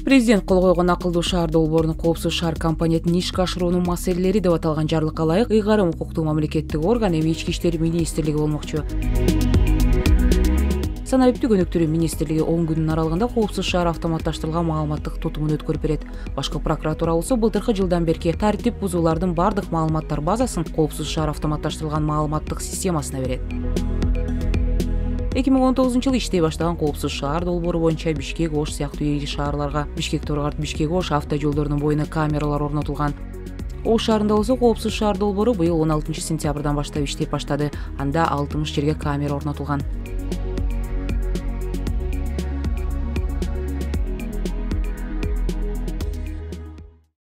Президент кол койгон акылдуу шаар долбоорун коопсуз шаар компаниятын ишке ашыруунун маселелери деп аталган жарлыкка ылайык ыйгарым укуктуу мамлекеттик орган эми Ички иштер министрлиги болмокчу. Саналиптүү көнүктүрүү министрлиги 10 күнүн аралыгында коопсуз шаар автоматташтырылган маалыматтык тутумун өткөрүп берет. Башкы прокуратура болсо былтыркы жылдан берки тартип бузуулардын бардык маалыматтар базасын коопсуз шаар автоматташтырылган маалыматтык системасына берет. 2019-жылы иштей баштаган коопсуз шаар долбоору боюнча Бишкек, Ош сыяктуу ири шаарларга Бишкек, Торгорт, Бишкек, Ош авто жолдорунун боюна камералар орнотулган. Ош шаарында болсо коопсуз шаар долбоору быйыл 16 сентябрдан баштап иштеп баштады. Анда 60 жерге камера орнотулган.